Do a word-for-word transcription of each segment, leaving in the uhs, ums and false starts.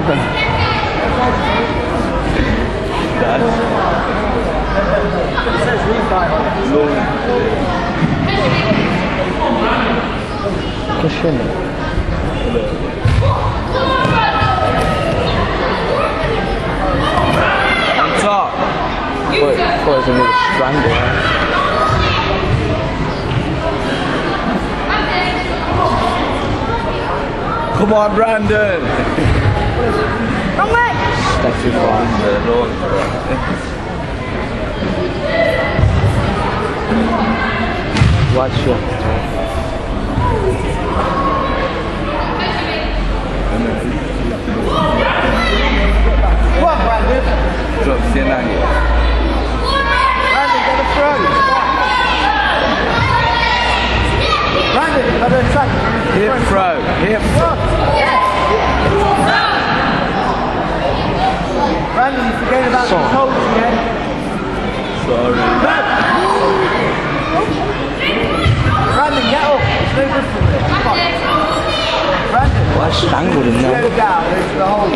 Che scena? On top. Poi, poi se mi strango, eh. Come on, Brandon. Come on. That's too far. Watch your. Come on, Brandon. Drop Sienna. Brandon, get the front. Brandon, other side. Hip throw. Hip throw. Brandon, you forget about the coach again. Sorry. Brandon, get up. It's no good for me. Come on. Brandon. Well, I strangled him Go now. down into the hole.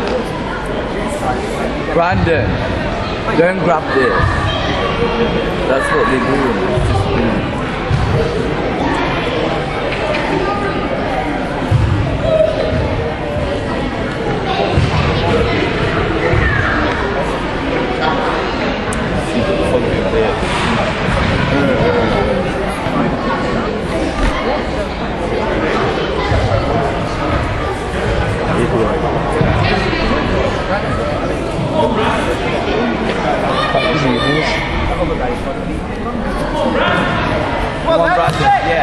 Brandon, don't grab this. That's what they do. Just do. Come on, Brandon. Yeah.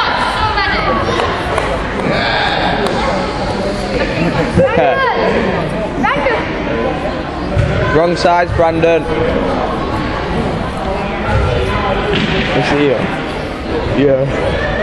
Wrong sides, Brandon. I see you. Yeah.